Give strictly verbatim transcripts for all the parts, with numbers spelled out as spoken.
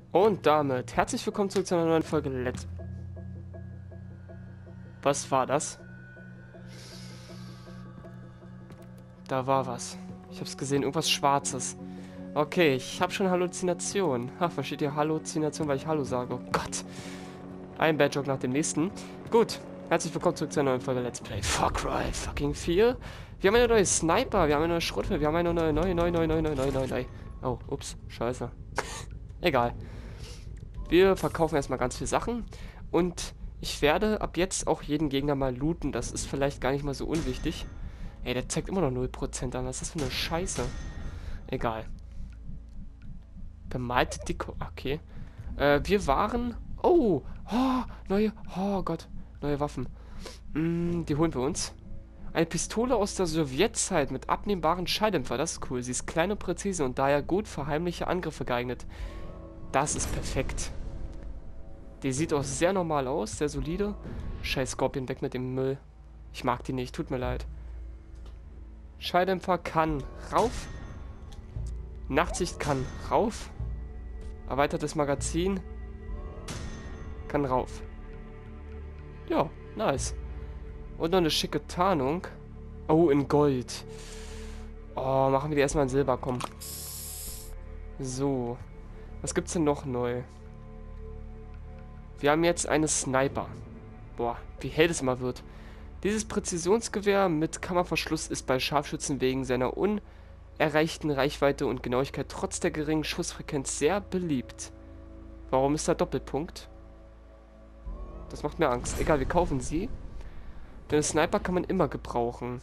Und damit herzlich willkommen zurück zu einer neuen Folge Let's... Was war das? Da war was. Ich hab's gesehen, irgendwas Schwarzes. Okay, ich habe schon Halluzination. Ha, versteht ihr Halluzination, weil ich Hallo sage? Oh Gott. Ein Bad-Joke nach dem nächsten. Gut, herzlich willkommen zurück zu einer neuen Folge Let's Play Far Cry fucking vier. Wir haben eine neue Sniper, wir haben eine neue Schrotflinte, wir haben eine neue, neue, neue, neue, neue, neue, neue, neue, neue. Oh, ups, scheiße. Egal. Wir verkaufen erstmal ganz viele Sachen und ich werde ab jetzt auch jeden Gegner mal looten. Das ist vielleicht gar nicht mal so unwichtig. Ey, der zeigt immer noch null Prozent an. Was ist das für eine Scheiße? Egal. Bemalte Deko... Okay. Äh, wir waren... Oh! Oh! Neue... Oh Gott. Neue Waffen. Mm, die holen wir uns. Eine Pistole aus der Sowjetzeit mit abnehmbaren Schalldämpfer. Das ist cool. Sie ist klein und präzise und daher gut für heimliche Angriffe geeignet. Das ist perfekt. Die sieht auch sehr normal aus, sehr solide. Scheiß Scorpion, weg mit dem Müll. Ich mag die nicht, tut mir leid. Schalldämpfer kann rauf. Nachtsicht kann rauf. Erweitertes Magazin kann rauf. Ja, nice. Und noch eine schicke Tarnung. Oh, in Gold. Oh, machen wir die erstmal in Silber, komm. So. Was gibt's denn noch neu? Wir haben jetzt eine Sniper. Boah, wie hell das immer wird. Dieses Präzisionsgewehr mit Kammerverschluss ist bei Scharfschützen wegen seiner unerreichten Reichweite und Genauigkeit trotz der geringen Schussfrequenz sehr beliebt. Warum ist da Doppelpunkt? Das macht mir Angst. Egal, wir kaufen sie. Denn eine Sniper kann man immer gebrauchen.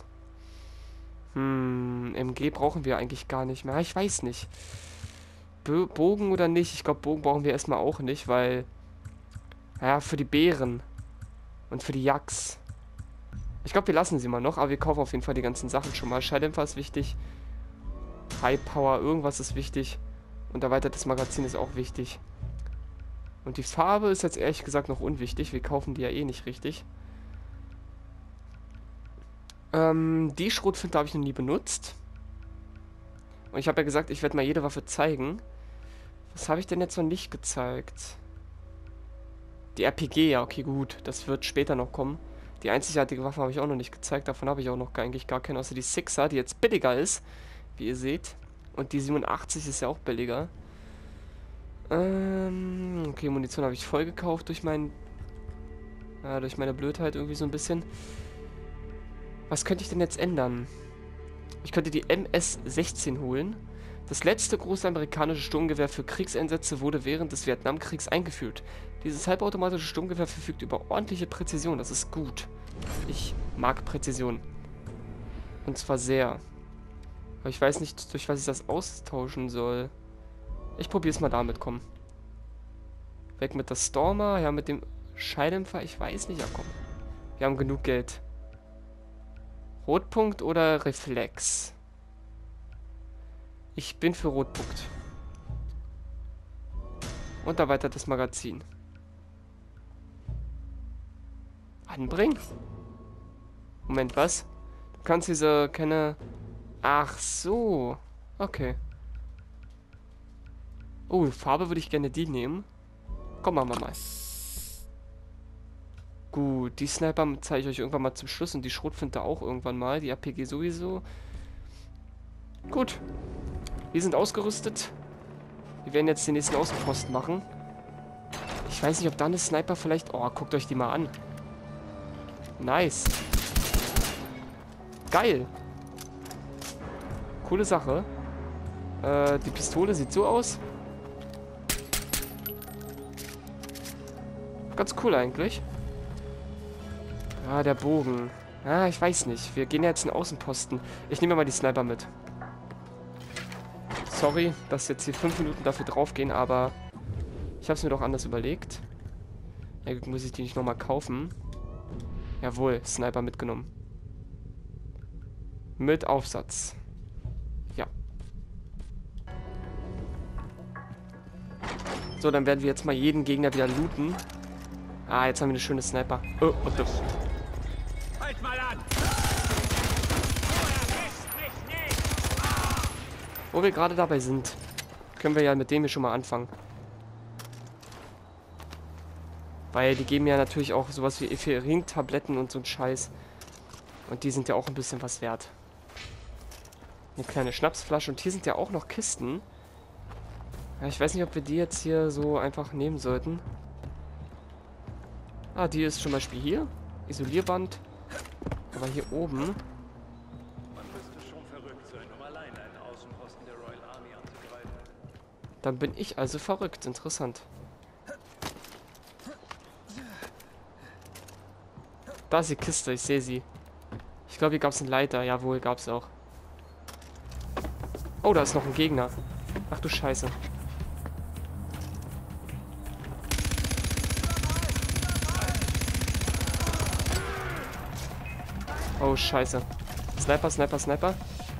Hm, M G brauchen wir eigentlich gar nicht mehr. Ich weiß nicht. Bo- Bogen oder nicht? Ich glaube, Bogen brauchen wir erstmal auch nicht, weil... Ja, für die Bären. Und für die Yaks. Ich glaube, wir lassen sie mal noch, aber wir kaufen auf jeden Fall die ganzen Sachen schon mal. Schalldämpfer ist wichtig. High Power, irgendwas ist wichtig. Und erweitertes Magazin ist auch wichtig. Und die Farbe ist jetzt ehrlich gesagt noch unwichtig. Wir kaufen die ja eh nicht richtig. Ähm, die Schrotflinte habe ich noch nie benutzt. Und ich habe ja gesagt, ich werde mal jede Waffe zeigen. Was habe ich denn jetzt noch nicht gezeigt? Die R P G, ja, okay, gut. Das wird später noch kommen. Die einzigartige Waffe habe ich auch noch nicht gezeigt. Davon habe ich auch noch gar, eigentlich gar keine, außer die Sixer, die jetzt billiger ist, wie ihr seht. Und die siebenundachtzig ist ja auch billiger. Ähm, okay, Munition habe ich voll gekauft durch mein... Ja, durch meine Blödheit irgendwie so ein bisschen. Was könnte ich denn jetzt ändern? Ich könnte die M S sechzehn holen. Das letzte große amerikanische Sturmgewehr für Kriegseinsätze wurde während des Vietnamkriegs eingeführt. Dieses halbautomatische Sturmgewehr verfügt über ordentliche Präzision. Das ist gut. Ich mag Präzision. Und zwar sehr. Aber ich weiß nicht, durch was ich das austauschen soll. Ich probiere es mal damit, komm. Weg mit der Stormer. Ja, mit dem Schalldämpfer. Ich weiß nicht, ja komm. Wir haben genug Geld. Rotpunkt oder Reflex? Ich bin für Rotpunkt. Und erweitertes Magazin. Anbringen? Moment, was? Du kannst diese keine... Ach so. Okay. Oh, Farbe würde ich gerne die nehmen. Komm, machen wir mal. Gut, die Sniper zeige ich euch irgendwann mal zum Schluss und die Schrotflinte auch irgendwann mal. Die R P G sowieso. Gut. Wir sind ausgerüstet. Wir werden jetzt den nächsten Außenposten machen. Ich weiß nicht, ob da eine Sniper vielleicht... Oh, guckt euch die mal an. Nice. Geil. Coole Sache. Äh, die Pistole sieht so aus. Ganz cool eigentlich. Ah, der Bogen. Ah, ich weiß nicht. Wir gehen jetzt in den Außenposten. Ich nehme mal die Sniper mit. Sorry, dass jetzt hier fünf Minuten dafür draufgehen, aber ich habe es mir doch anders überlegt. Ja, muss ich die nicht nochmal kaufen? Jawohl, Sniper mitgenommen. Mit Aufsatz. Ja. So, dann werden wir jetzt mal jeden Gegner wieder looten. Ah, jetzt haben wir eine schöne Sniper. Oh, oh, oh. Halt mal an! Wo wir gerade dabei sind, können wir ja mit dem hier schon mal anfangen. Weil die geben ja natürlich auch sowas wie Ephedrin-Tabletten und so ein Scheiß. Und die sind ja auch ein bisschen was wert. Eine kleine Schnapsflasche. Und hier sind ja auch noch Kisten. Ja, ich weiß nicht, ob wir die jetzt hier so einfach nehmen sollten. Ah, die ist zum Beispiel hier. Isolierband. Aber hier oben. Man müsste schon verrückt sein, um alleine einen Außenposten der Royal Army anzugreifen. Dann bin ich also verrückt. Interessant. Da ist die Kiste, ich sehe sie. Ich glaube, hier gab es einen Leiter. Jawohl, gab es auch. Oh, da ist noch ein Gegner. Ach du Scheiße. Oh, Scheiße. Sniper, Sniper, Sniper.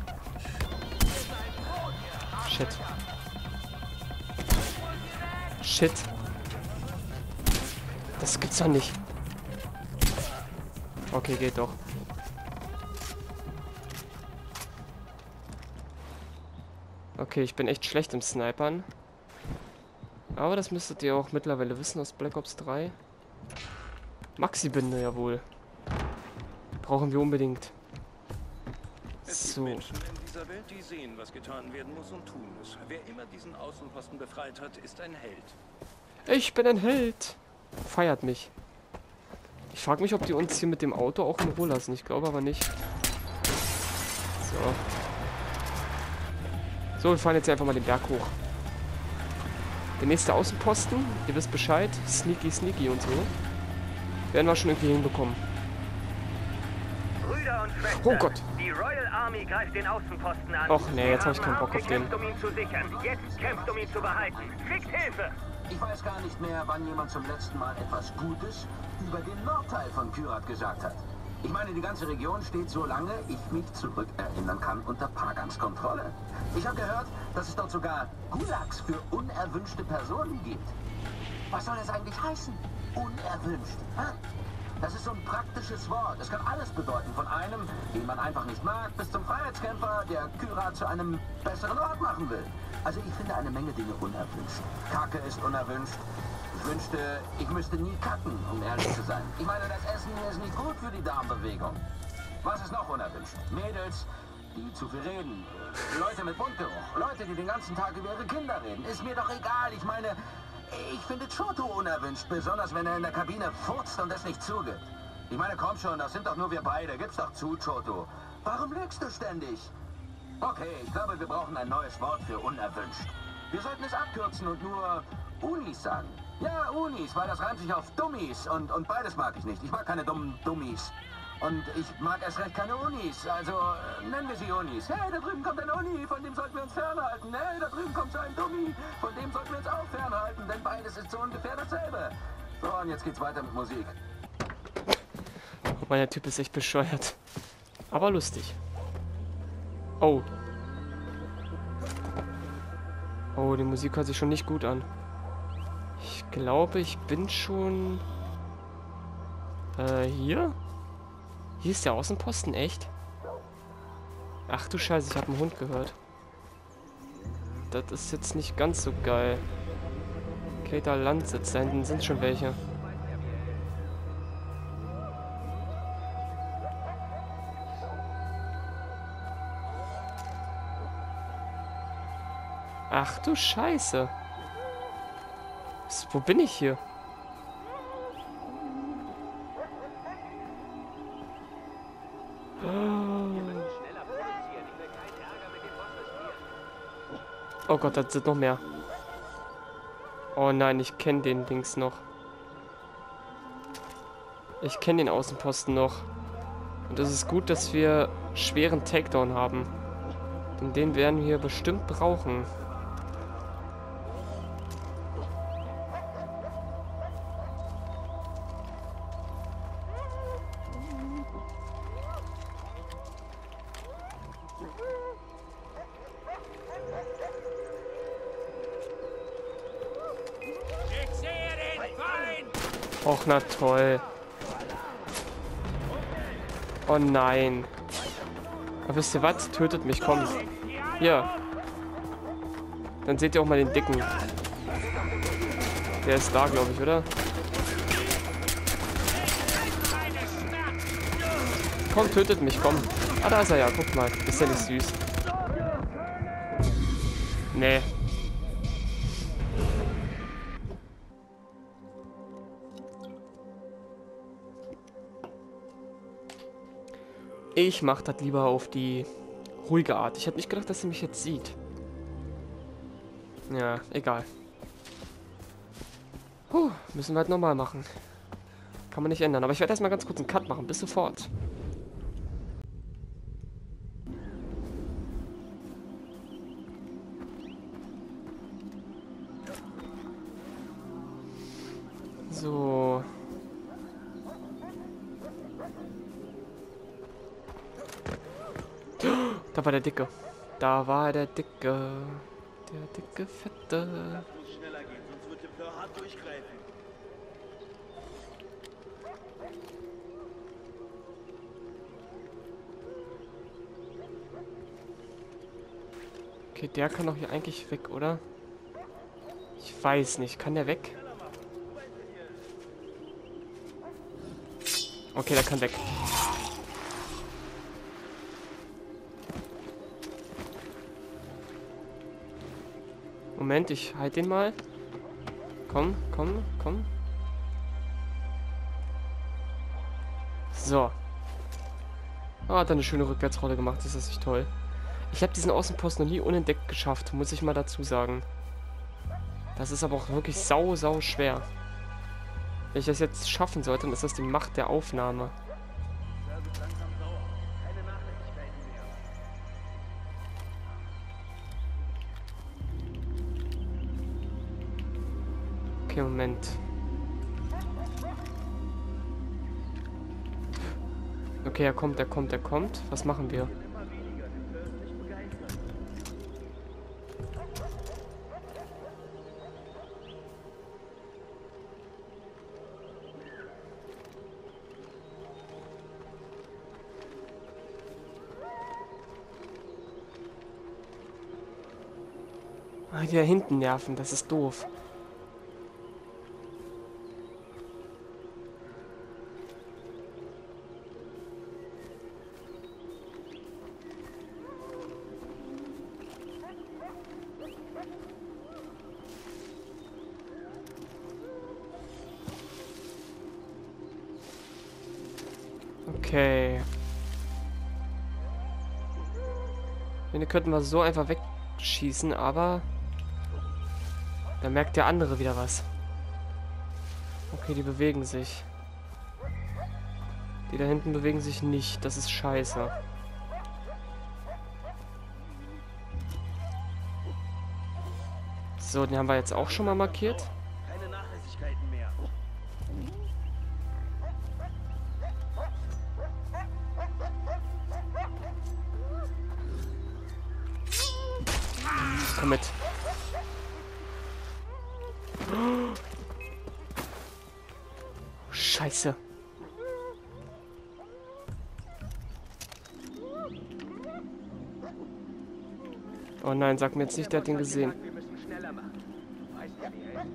Shit. Shit. Das gibt's doch nicht. Okay, geht doch. Okay, ich bin echt schlecht im Snipern. Aber das müsstet ihr auch mittlerweile wissen aus Black Ops drei. Maxi-Binde, jawohl. Brauchen wir unbedingt. Es gibt So. Menschen in dieser Welt, die sehen, was getan werden muss und tun muss. Wer immer diesen Außenposten befreit hat, ist ein Held. Ich bin ein Held. Feiert mich. Ich frage mich, ob die uns hier mit dem Auto auch in Ruhe lassen. Ich glaube aber nicht. So. So, wir fahren jetzt einfach mal den Berg hoch. Der nächste Außenposten, ihr wisst Bescheid. Sneaky, sneaky und so. Werden wir schon irgendwie hinbekommen. Brüder und Schwestern, Oh Gott. die Royal Army greift den Außenposten an. Och nee, jetzt Wir hab ich keinen haben Bock auf hart den. gekämpft, um ihn zu sichern. Jetzt kämpft, um ihn zu behalten. Schickt Hilfe! Ich weiß gar nicht mehr, wann jemand zum letzten Mal etwas Gutes über den Nordteil von Kyrat gesagt hat. Ich meine, die ganze Region steht, solange ich mich zurückerinnern kann, unter Pagans Kontrolle. Ich habe gehört, dass es dort sogar Gulags für unerwünschte Personen gibt. Was soll das eigentlich heißen? Unerwünscht. Hä? Das ist so ein praktisches Wort. Es kann alles bedeuten. Von einem, den man einfach nicht mag, bis zum Freiheitskämpfer, der Kyrat zu einem besseren Ort machen will. Also ich finde eine Menge Dinge unerwünscht. Kacke ist unerwünscht. Ich wünschte, ich müsste nie kacken, um ehrlich zu sein. Ich meine, das Essen hier ist nicht gut für die Darmbewegung. Was ist noch unerwünscht? Mädels, die zu viel reden. Leute mit Mundgeruch. Leute, die den ganzen Tag über ihre Kinder reden. Ist mir doch egal. Ich meine, ich finde Choto unerwünscht. Besonders, wenn er in der Kabine furzt und es nicht zugibt. Ich meine, komm schon, das sind doch nur wir beide. Gib's doch zu, Choto. Warum lügst du ständig? Okay, ich glaube, wir brauchen ein neues Wort für unerwünscht. Wir sollten es abkürzen und nur Unis sagen. Ja, Unis, weil das reimt sich auf Dummies und, und beides mag ich nicht. Ich mag keine dummen Dummies. Und ich mag erst recht keine Unis, also äh, nennen wir sie Unis. Hey, da drüben kommt ein Uni, von dem sollten wir uns fernhalten. Hey, da drüben kommt so ein Dummi, von dem sollten wir uns auch fernhalten, denn beides ist so ungefähr dasselbe. So, und jetzt geht's weiter mit Musik. Oh, mein Typ ist echt bescheuert. Aber lustig. Oh. Oh, die Musik hört sich schon nicht gut an. Ich glaube, ich bin schon... Äh, hier? Hier ist der Außenposten, echt? Ach du Scheiße, ich habe einen Hund gehört. Das ist jetzt nicht ganz so geil. Okay, da Landsitz, da hinten sind schon welche. Ach du Scheiße. Was, wo bin ich hier? Oh Gott, das sind noch mehr. Oh nein, ich kenne den Dings noch. Ich kenne den Außenposten noch. Und es ist gut, dass wir schweren Takedown haben. Denn den werden wir bestimmt brauchen. Ich sehe den Feind! Och, na toll. Oh nein. Aber wisst ihr was? Tötet mich, komm. Hier. Dann seht ihr auch mal den Dicken. Der ist da, glaube ich, oder? Komm, tötet mich, komm. Ah, da ist er ja, guck mal. Ist ja nicht süß. Nee. Ich mach das lieber auf die ruhige Art. Ich hätte nicht gedacht, dass sie mich jetzt sieht. Ja, egal. Puh, müssen wir halt normal machen. Kann man nicht ändern. Aber ich werde erstmal ganz kurz einen Cut machen. Bis sofort. So. Da war der Dicke. Da war der Dicke. Der dicke, fette. Das muss schneller gehen, sonst wird der Fleur hart durchgreifen. Okay, der kann doch hier eigentlich weg, oder? Ich weiß nicht. Kann der weg? Okay, der kann weg. Moment, ich halte den mal. Komm, komm, komm. So. Ah, hat er eine schöne Rückwärtsrolle gemacht. Das ist nicht toll. Ich habe diesen Außenposten noch nie unentdeckt geschafft, muss ich mal dazu sagen. Das ist aber auch wirklich sau, sau schwer. Wenn ich das jetzt schaffen sollte, dann ist das die Macht der Aufnahme. Okay, Moment. Okay, er kommt, er kommt, er kommt. Was machen wir? Ah, die da hinten nerven, das ist doof. Okay. Den könnten wir so einfach wegschießen, aber da merkt der andere wieder was. Okay, die bewegen sich. Die da hinten bewegen sich nicht. Das ist scheiße. So, den haben wir jetzt auch schon mal markiert. Keine Nachlässigkeiten mehr. Komm mit. Scheiße. Oh nein, sag mir jetzt nicht, der hat ihn gesehen. Wir müssen schneller machen. Weißt du, wie er ist?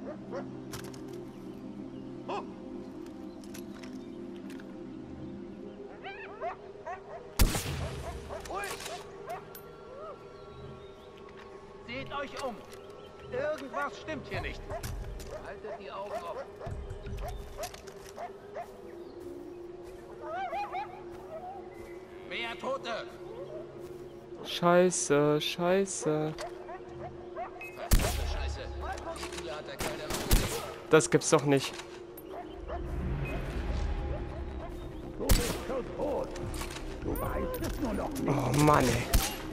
Seht euch um! Irgendwas stimmt hier nicht. Haltet die Augen offen. Mehr Tote! Scheiße, scheiße. Verdammte Scheiße. Die Kugel hat der Kerl noch gesehen. Das gibt's doch nicht. Oh Mann, ey.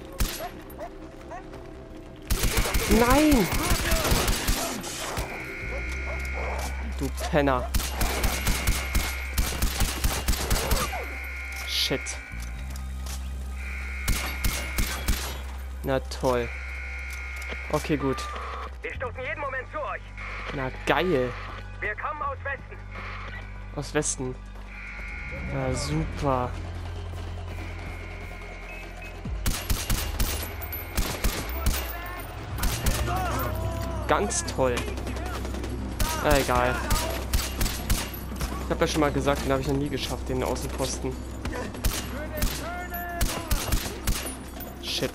Nein! Du Penner. Shit. Na toll. Okay, gut. Wir stoßen jeden Moment zu euch. Na geil. Wir kommen aus Westen. Aus Westen. Na super. Ganz toll. Na egal. Ich habe ja schon mal gesagt, den habe ich noch nie geschafft, den Außenposten. Shit.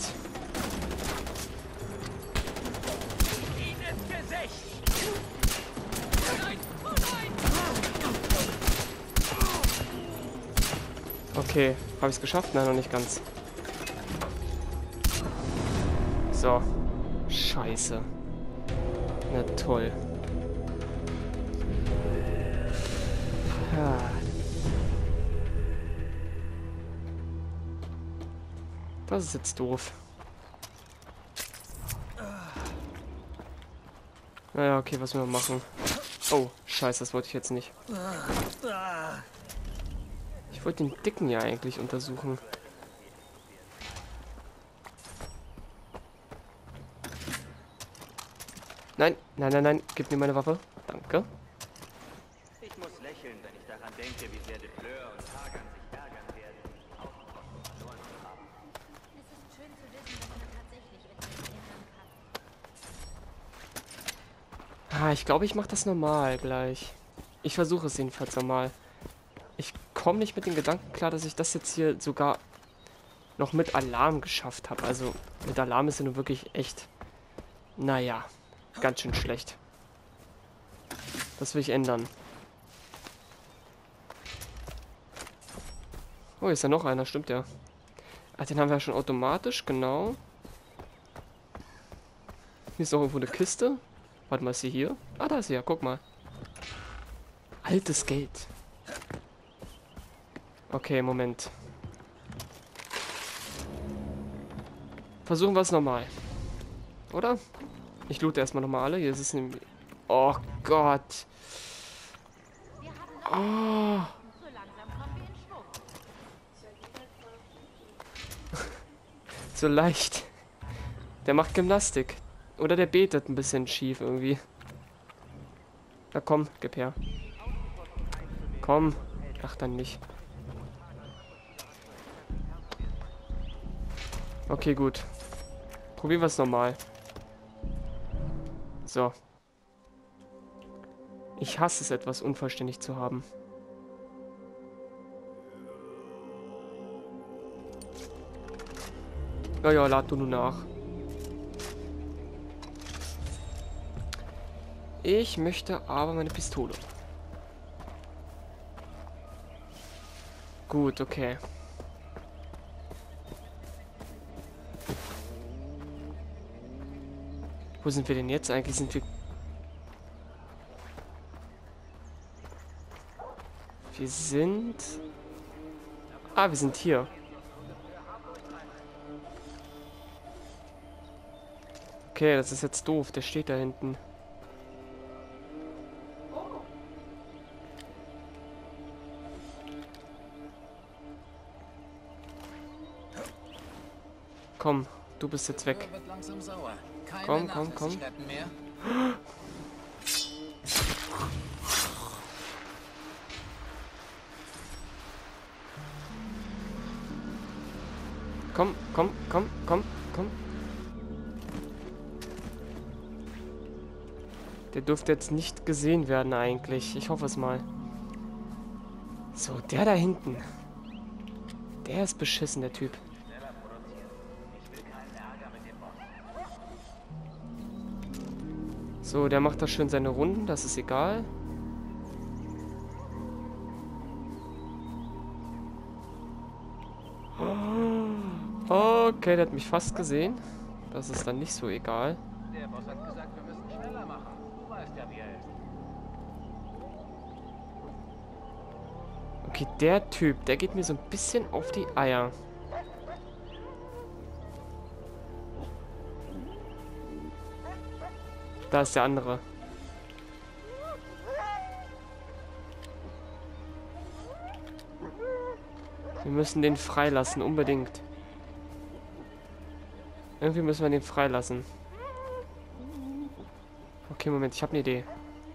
Okay, habe ich es geschafft? Nein, noch nicht ganz. So. Scheiße. Na toll. Ja. Das ist jetzt doof. Naja, okay, was wir machen. Oh, scheiße, das wollte ich jetzt nicht. Ich wollte den Dicken ja eigentlich untersuchen. Nein, nein, nein, nein, gib mir meine Waffe. Danke. Ich muss lächeln, wenn ich daran denke, wie sehr Defleur und Hagan sich ärgern werden, die Außenposten verloren zu haben. Es ist schön zu wissen, dass man tatsächlich etwas ändern kann. Ah, ich glaube, ich mache das normal gleich. Ich versuche es jedenfalls normal. Ich komme nicht mit den Gedanken klar, dass ich das jetzt hier sogar noch mit Alarm geschafft habe. Also mit Alarm ist ja nur wirklich echt, naja, ganz schön schlecht. Das will ich ändern. Oh, hier ist ja noch einer, stimmt ja. Ah, den haben wir ja schon automatisch, genau. Hier ist noch irgendwo eine Kiste. Warte mal, ist sie hier? Ah, da ist sie ja, guck mal. Altes Geld. Okay, Moment. Versuchen wir es nochmal. Oder? Ich loote erstmal nochmal alle. Hier ist es nämlich... Oh Gott. Oh. So langsam kommen wir in Schwung. So leicht. Der macht Gymnastik. Oder der betet ein bisschen schief irgendwie. Na komm, gib her. Komm. Ach, dann nicht. Okay, gut. Probieren wir es nochmal. So. Ich hasse es, etwas unvollständig zu haben. Ja, ja, lad du nur nach. Ich möchte aber meine Pistole. Gut, okay. Wo sind wir denn jetzt? Eigentlich sind wir... Wir sind... Ah, wir sind hier. Okay, das ist jetzt doof. Der steht da hinten. Komm, du bist jetzt weg. Wird langsam sauer. Keine Komm, komm, komm. Nachlässigkeiten mehr. Komm, komm, komm, komm, komm. Der dürfte jetzt nicht gesehen werden eigentlich. Ich hoffe es mal. So, der da hinten. Der ist beschissen, der Typ. So, der macht da schön seine Runden. Das ist egal. Okay, der hat mich fast gesehen. Das ist dann nicht so egal. Der Boss hat gesagt, wir müssen schneller machen. Du weißt ja, wie er ist. Okay, der Typ, der geht mir so ein bisschen auf die Eier. Da ist der andere. Wir müssen den freilassen, unbedingt. Irgendwie müssen wir den freilassen. Okay, Moment, ich habe eine Idee.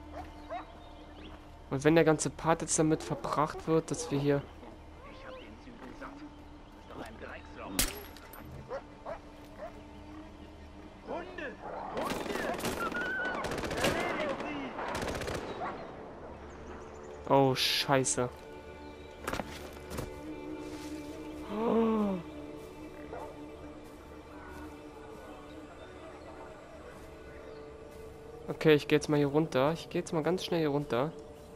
Und wenn der ganze Part jetzt damit verbracht wird, dass wir hier... Ich hab den Zügel satt. Ist doch ein Drecksloch. Hunde! Hunde! Oh, scheiße. Oh. Okay, ich gehe jetzt mal hier runter. Ich gehe jetzt mal ganz schnell hier runter.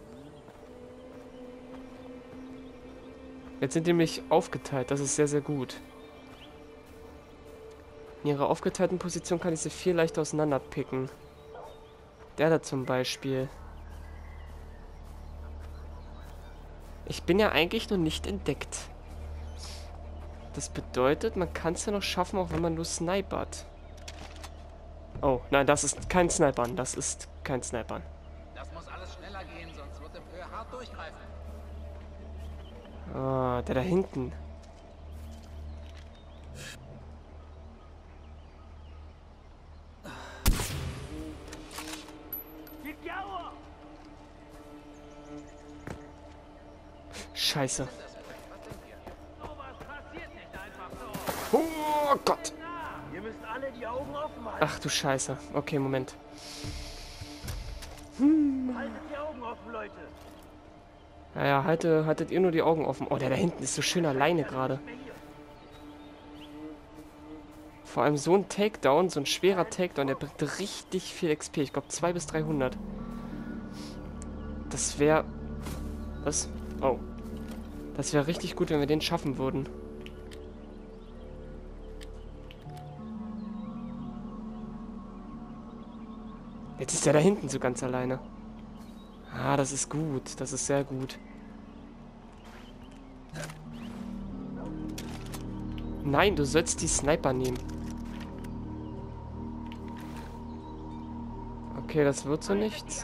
Jetzt sind die nämlich aufgeteilt. Das ist sehr, sehr gut. In ihrer aufgeteilten Position kann ich sie viel leichter auseinanderpicken. Der da zum Beispiel. Ich bin ja eigentlich noch nicht entdeckt. Das bedeutet, man kann es ja noch schaffen, auch wenn man nur snipert. Oh, nein, das ist kein Snipern. Das ist kein Snipern. Das muss alles schneller gehen, sonst wird der Fleur hart durchgreifen. Ah, der da hinten. Scheiße. Oh Gott. Ihr müsst alle die Augen offen halten. Ach du Scheiße. Okay, Moment. Haltet die Augen offen, Leute. Naja, halte, haltet ihr nur die Augen offen. Oh, der da hinten ist so schön alleine gerade. Vor allem so ein Takedown, so ein schwerer Takedown, der bringt richtig viel X P. Ich glaube zweihundert bis dreihundert. Das wäre... Was? Oh. Das wäre richtig gut, wenn wir den schaffen würden. Jetzt ist der da hinten so ganz alleine. Ah, das ist gut. Das ist sehr gut. Nein, du sollst die Sniper nehmen. Okay, das wird so nichts.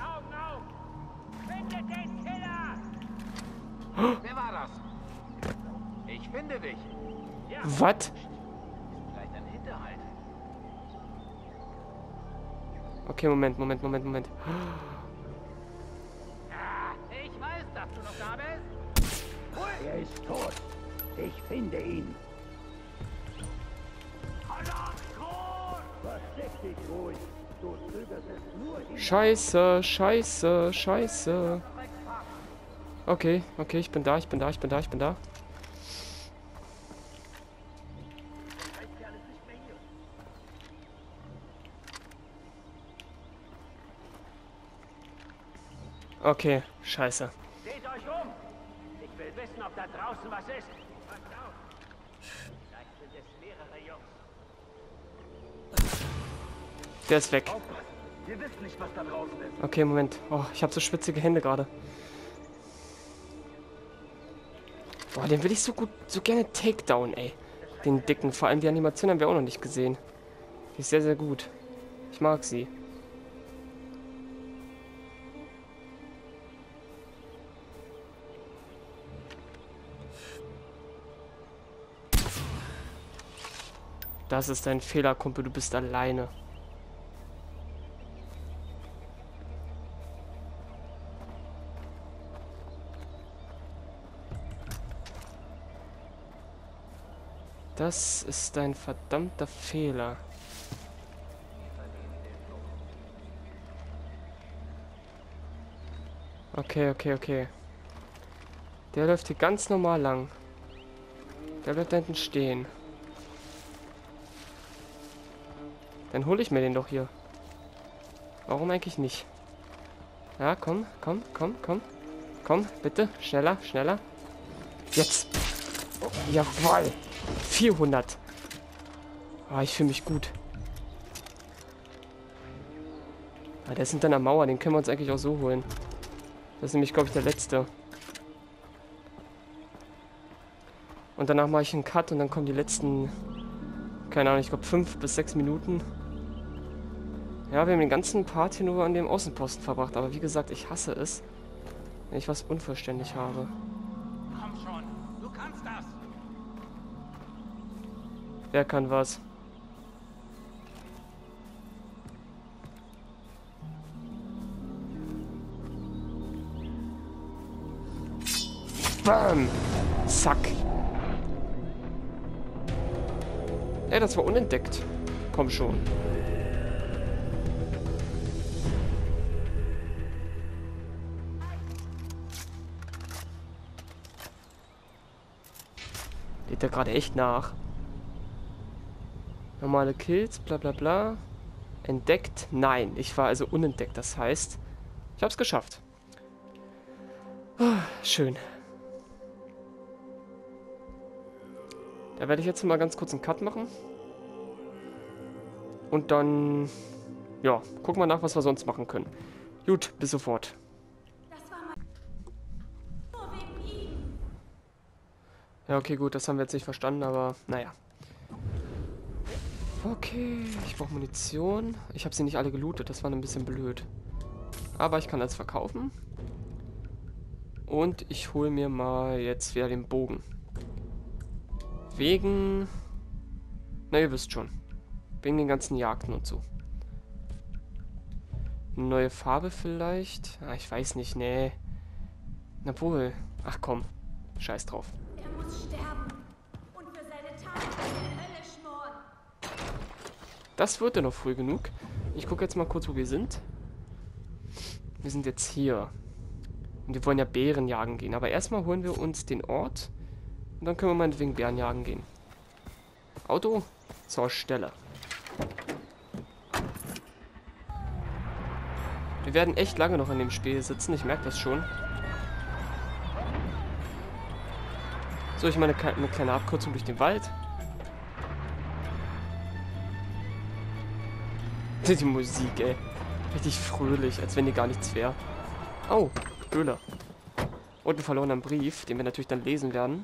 Wer war das? Ich finde dich. Was? Vielleicht ein Hinterhalt. Okay, Moment, Moment, Moment, Moment. Ich weiß, dass du noch da bist. Er ist tot. Ich finde ihn. Versteck dich ruhig. Du zögerst es nur hin. Scheiße, scheiße, scheiße. Okay, okay, ich bin da, ich bin da, ich bin da, ich bin da. Okay, scheiße. Seht euch um. Ich will wissen, ob da draußen was ist. Passt auf. Vielleicht sind es mehrere Jungs. Der ist weg. Wir wissen nicht, was da draußen ist. Okay, Moment. Oh, ich habe so schwitzige Hände gerade. Boah, den will ich so gut, so gerne Takedown, ey. Den dicken. Vor allem die Animation haben wir auch noch nicht gesehen. Die ist sehr, sehr gut. Ich mag sie. Das ist dein Fehler, Kumpel. Du bist alleine. Das ist dein verdammter Fehler. Okay, okay, okay. Der läuft hier ganz normal lang. Der bleibt da hinten stehen. Dann hole ich mir den doch hier. Warum eigentlich nicht? Ja, komm, komm, komm, komm. Komm, bitte. Schneller, schneller. Jetzt. Oh, jawohl. vierhundert. Ah, ich fühle mich gut. Ah, der ist hinter einer Mauer. Den können wir uns eigentlich auch so holen. Das ist nämlich, glaube ich, der letzte. Und danach mache ich einen Cut und dann kommen die letzten... Keine Ahnung, ich glaube fünf bis sechs Minuten. Ja, wir haben den ganzen Part hier nur an dem Außenposten verbracht. Aber wie gesagt, ich hasse es, wenn ich was unvollständig habe. Komm schon, du kannst das. Wer kann was? Bam! Zack! Ey, das war unentdeckt. Komm schon. Lädt er gerade echt nach. Normale Kills, bla bla bla. Entdeckt? Nein, ich war also unentdeckt. Das heißt, ich habe es geschafft. Oh, schön. Da werde ich jetzt mal ganz kurz einen Cut machen. Und dann, ja, gucken wir nach, was wir sonst machen können. Gut, bis sofort. Das war mein... Nur wegen ihm. Ja, okay, gut, das haben wir jetzt nicht verstanden, aber naja. Okay, ich brauche Munition. Ich habe sie nicht alle gelootet, das war ein bisschen blöd. Aber ich kann das verkaufen. Und ich hole mir mal jetzt wieder den Bogen. Wegen... Na, ihr wisst schon. Wegen den ganzen Jagden und so. Eine neue Farbe vielleicht? Ah, ich weiß nicht, nee. Na wohl. Ach komm. Scheiß drauf. Er muss sterben und für seine Taten in der Hölle schmoren. Das wird ja noch früh genug. Ich gucke jetzt mal kurz, wo wir sind. Wir sind jetzt hier. Und wir wollen ja Bären jagen gehen. Aber erstmal holen wir uns den Ort. Und dann können wir meinetwegen Bären jagen gehen. Auto zur Stelle. Wir werden echt lange noch in dem Spiel sitzen. Ich merke das schon. So, ich meine eine kleine Abkürzung durch den Wald. Die Musik, ey. Richtig fröhlich, als wenn die gar nichts wäre. Oh, Höhle. Und ein verlorener Brief, den wir natürlich dann lesen werden.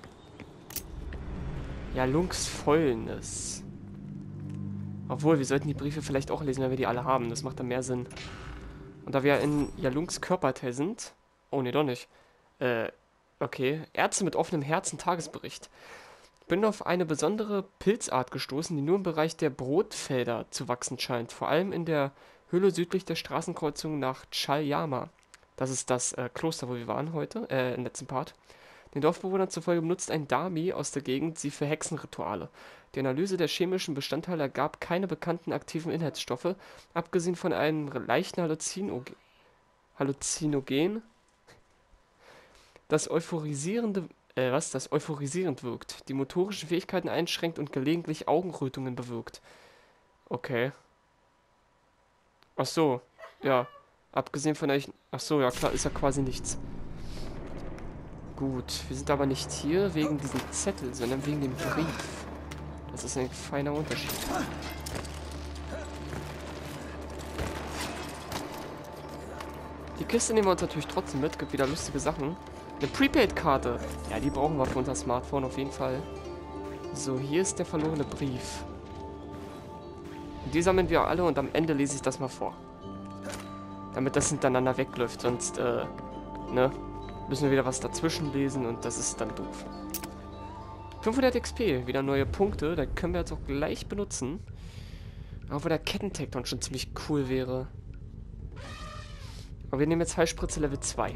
Ja, Lunks Fäulnis. Obwohl, wir sollten die Briefe vielleicht auch lesen, wenn wir die alle haben. Das macht dann mehr Sinn. Und da wir in Jalunks Körperteil sind... Oh, nee, doch nicht. Äh, okay. Ärzte mit offenem Herzen, Tagesbericht. Bin auf eine besondere Pilzart gestoßen, die nur im Bereich der Brotfelder zu wachsen scheint. Vor allem in der Höhle südlich der Straßenkreuzung nach Chalyama. Das ist das äh, Kloster, wo wir waren heute, äh, im letzten Part. Den Dorfbewohnern zufolge benutzt ein Dami aus der Gegend sie für Hexenrituale. Die Analyse der chemischen Bestandteile ergab keine bekannten aktiven Inhaltsstoffe, abgesehen von einem leichten Halluzinogen, Halluzinogen das euphorisierende, äh, was, das euphorisierend wirkt, die motorischen Fähigkeiten einschränkt und gelegentlich Augenrötungen bewirkt. Okay. Ach so, ja. Abgesehen von euch, ach so, ja klar, ist ja quasi nichts. Gut, wir sind aber nicht hier wegen diesem Zettel, sondern wegen dem Brief. Das ist ein feiner Unterschied. Die Kiste nehmen wir uns natürlich trotzdem mit. Gibt wieder lustige Sachen. Eine Prepaid-Karte. Ja, die brauchen wir für unser Smartphone auf jeden Fall. So, hier ist der verlorene Brief. Und die sammeln wir alle und am Ende lese ich das mal vor. Damit das hintereinander wegläuft, sonst, äh, ne, müssen wir wieder was dazwischen lesen und das ist dann doof. fünfhundert X P, wieder neue Punkte, da können wir jetzt auch gleich benutzen. Auch wo der Kettentekton schon ziemlich cool wäre. Aber wir nehmen jetzt Heilspritze Level zwei.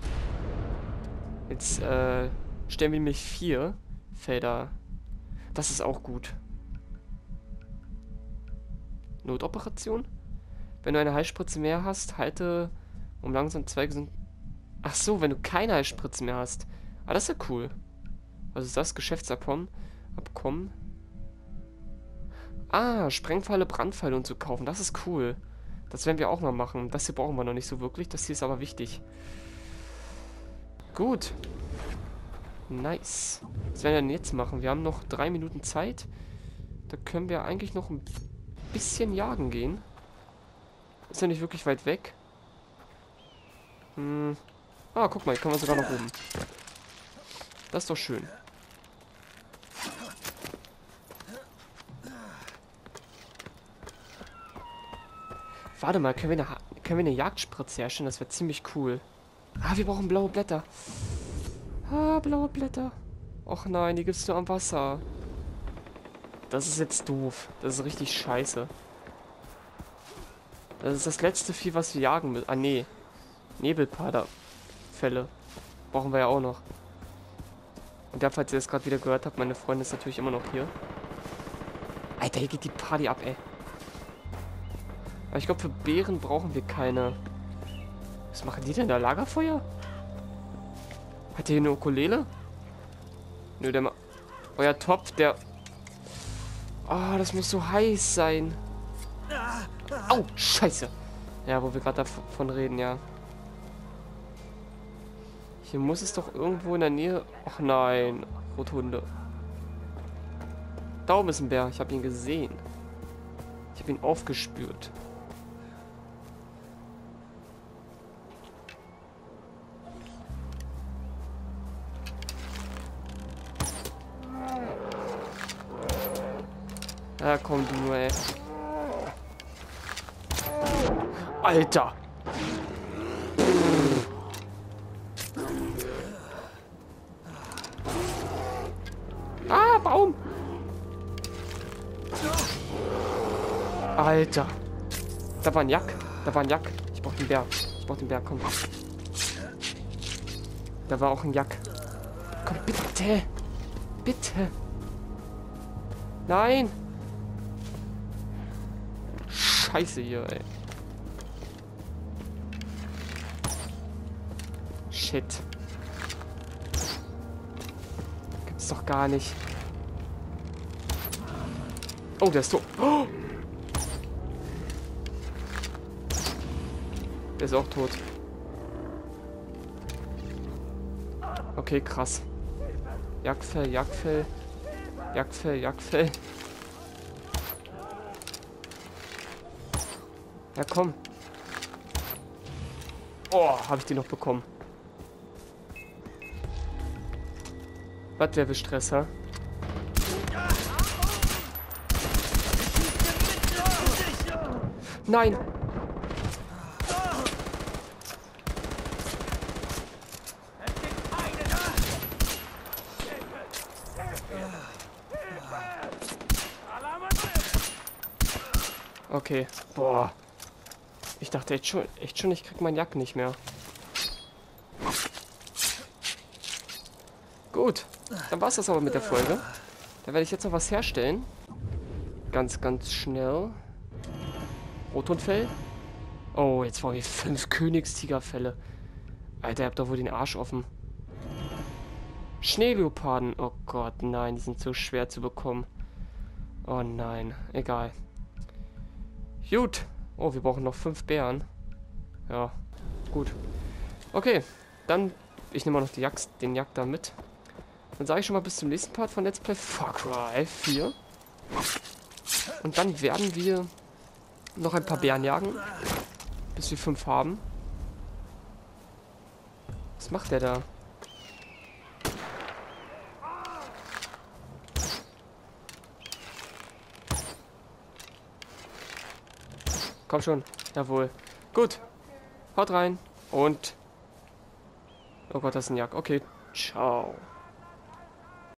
Jetzt, äh, stellen wir nämlich vier Felder. Das ist auch gut. Notoperation? Wenn du eine Heilspritze mehr hast, halte, um langsam zwei gesund... Ach so, wenn du keine Heilspritze mehr hast. Ah, das ist ja cool. Was ist das? Geschäftsabkommen? Abkommen? Ah, Sprengpfeile, Brandpfeile und so kaufen. Das ist cool. Das werden wir auch mal machen. Das hier brauchen wir noch nicht so wirklich. Das hier ist aber wichtig. Gut. Nice. Was werden wir denn jetzt machen? Wir haben noch drei Minuten Zeit. Da können wir eigentlich noch ein bisschen jagen gehen. Ist ja nicht wirklich weit weg. Hm. Ah, guck mal, hier kommen wir sogar noch oben. Das ist doch schön. Warte mal, können wir eine, können wir eine Jagdspritze herstellen? Das wäre ziemlich cool. Ah, wir brauchen blaue Blätter. Ah, blaue Blätter. Och nein, die gibt's nur am Wasser. Das ist jetzt doof. Das ist richtig scheiße. Das ist das letzte Vieh, was wir jagen müssen. Ah, nee. Nebelpaderfälle. Brauchen wir ja auch noch. Und ja, falls ihr das gerade wieder gehört habt, meine Freundin ist natürlich immer noch hier. Alter, hier geht die Party ab, ey. Aber ich glaube, für Beeren brauchen wir keine. Was machen die denn da? Lagerfeuer? Hat der hier eine Ukulele? Nö, der ma... Euer Topf, der... Oh, das muss so heiß sein. Au, scheiße. Ja, wo wir gerade davon reden, ja. Hier muss es doch irgendwo in der Nähe... Ach nein, Rothunde. Da oben ist ein Bär. Ich habe ihn gesehen. Ich habe ihn aufgespürt. Ja, komm du nur, ey. Alter! Ah, Baum! Alter! Da war ein Jack. Da war ein Jack. Ich brauch den Bär. Ich brauch den Bär, komm. Da war auch ein Jack. Komm, bitte! Bitte! Nein! Scheiße hier, ey. Shit. Gibt's doch gar nicht. Oh, der ist so. Oh! Der ist auch tot. Okay, krass. Jagdfell, Jagdfell. Jagdfell, Jagdfell. Ja, komm. Oh, habe ich die noch bekommen. Was wäre für Stress, ha? Nein! Okay. Boah. Ich dachte echt schon, echt schon, ich krieg meinen Jack nicht mehr. Gut. Dann war's das aber mit der Folge. Da werde ich jetzt noch was herstellen. Ganz, ganz schnell. Rothundfell. Oh, jetzt brauche ich fünf Königstigerfelle. Alter, ihr habt doch wohl den Arsch offen. Schneeleoparden. Oh Gott, nein, die sind so schwer zu bekommen. Oh nein, egal. Gut. Oh, wir brauchen noch fünf Bären. Ja, gut. Okay, dann... Ich nehme mal noch die Jagd, den Jagd da mit. Dann sage ich schon mal bis zum nächsten Part von Let's Play Far Cry vier. Und dann werden wir noch ein paar Bären jagen. Bis wir fünf haben. Was macht der da? Komm schon. Jawohl. Gut. Haut rein. Und... Oh Gott, das ist ein Jack. Okay. Ciao.